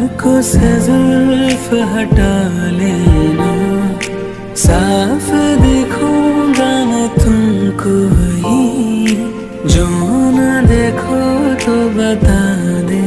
आंखों से जुल्फ हटा लेना, साफ दिखूंगा मैं तुमको ही, जो न देखो तो बता दे।